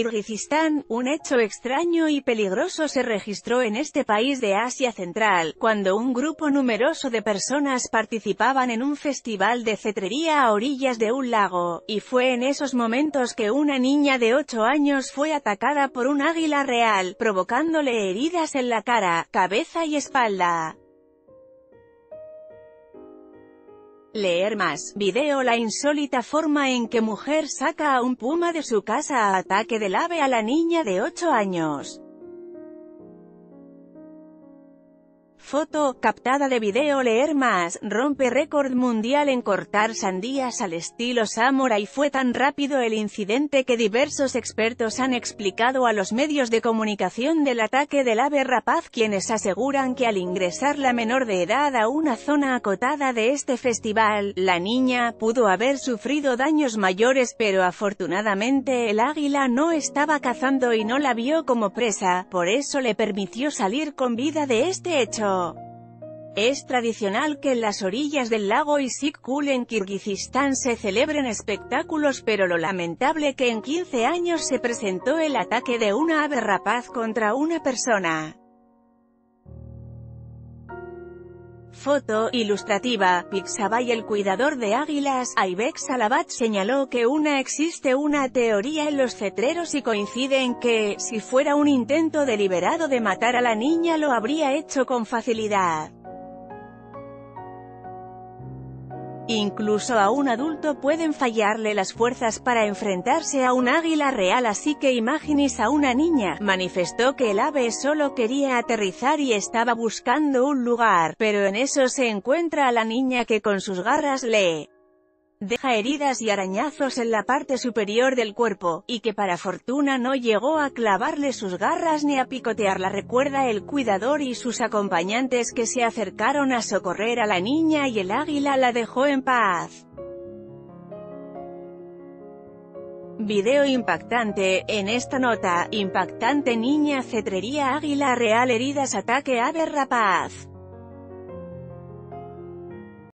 Kirguistán, un hecho extraño y peligroso se registró en este país de Asia Central, cuando un grupo numeroso de personas participaban en un festival de cetrería a orillas de un lago, y fue en esos momentos que una niña de 8 años fue atacada por un águila real, provocándole heridas en la cara, cabeza y espalda. Leer más. Video: la insólita forma en que mujer saca a un puma de su casa a ataque del ave a la niña de 8 años. Foto, captada de video. Leer más. Rompe récord mundial en cortar sandías al estilo samurái. Fue tan rápido el incidente que diversos expertos han explicado a los medios de comunicación del ataque del ave rapaz, quienes aseguran que al ingresar la menor de edad a una zona acotada de este festival, la niña pudo haber sufrido daños mayores, pero afortunadamente el águila no estaba cazando y no la vio como presa, por eso le permitió salir con vida de este hecho. Es tradicional que en las orillas del lago Issyk-Kul en Kirguistán se celebren espectáculos, pero lo lamentable que en 15 años se presentó el ataque de una ave rapaz contra una persona. Foto ilustrativa. Pixabay, el cuidador de águilas, Ibex Salabat, señaló que existe una teoría en los cetreros y coincide en que, si fuera un intento deliberado de matar a la niña, lo habría hecho con facilidad. Incluso a un adulto pueden fallarle las fuerzas para enfrentarse a un águila real, así que imagines a una niña. Manifestó que el ave solo quería aterrizar y estaba buscando un lugar, pero en eso se encuentra a la niña que con sus garras le deja heridas y arañazos en la parte superior del cuerpo, y que para fortuna no llegó a clavarle sus garras ni a picotearla. Recuerda el cuidador y sus acompañantes que se acercaron a socorrer a la niña y el águila la dejó en paz. Video impactante. En esta nota, impactante: niña cetrería águila real heridas ataque ave rapaz.